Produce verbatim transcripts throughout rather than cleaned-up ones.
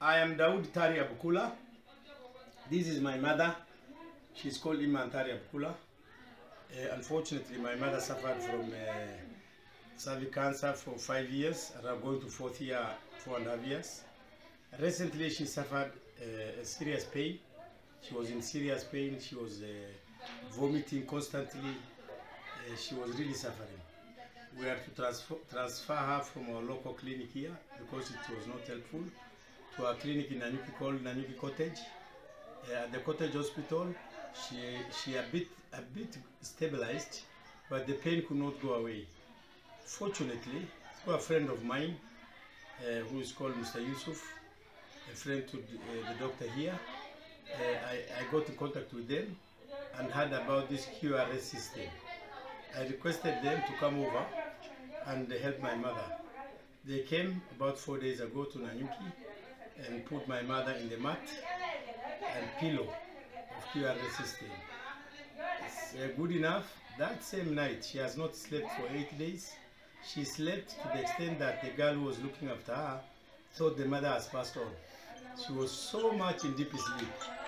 I am Daud Tari Abukula. This is my mother. She's called Iman Tari Abukula. Uh, unfortunately, my mother suffered from uh, cervical cancer for five years, and I'm going to fourth year, four and a half years. Recently, she suffered uh, a serious pain. She was in serious pain. She was uh, vomiting constantly. Uh, she was really suffering. We had to transfer, transfer her from our local clinic here because it was not helpful to a clinic in Nanyuki called Nanyuki Cottage. Uh, at the Cottage Hospital, she she a bit a bit stabilized, but the pain could not go away. Fortunately, through a friend of mine uh, who is called Mister Yusuf, a friend to the, uh, the doctor here, uh, I, I got in contact with them and heard about this Q R S system. I requested them to come over and help my mother. They came about four days ago to Nanyuki and put my mother in the mat and pillow of Q R S system. It's uh, good enough. That same night, she has not slept for eight days. She slept to the extent that the girl who was looking after her thought the mother has passed on. She was so much in deep sleep.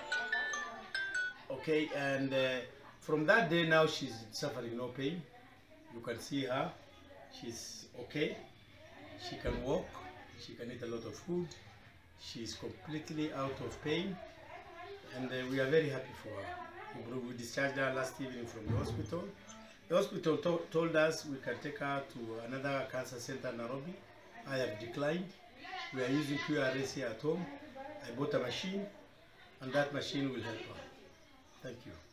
Okay, and uh, from that day now, she's suffering no pain. You can see her. She's okay. She can walk. She can eat a lot of food. She's completely out of pain. And uh, we are very happy for her. We discharged her last evening from the hospital. The hospital to told us we can take her to another cancer center in Nairobi. I have declined. We are using Q R S here at home. I bought a machine, and that machine will help her. Thank you.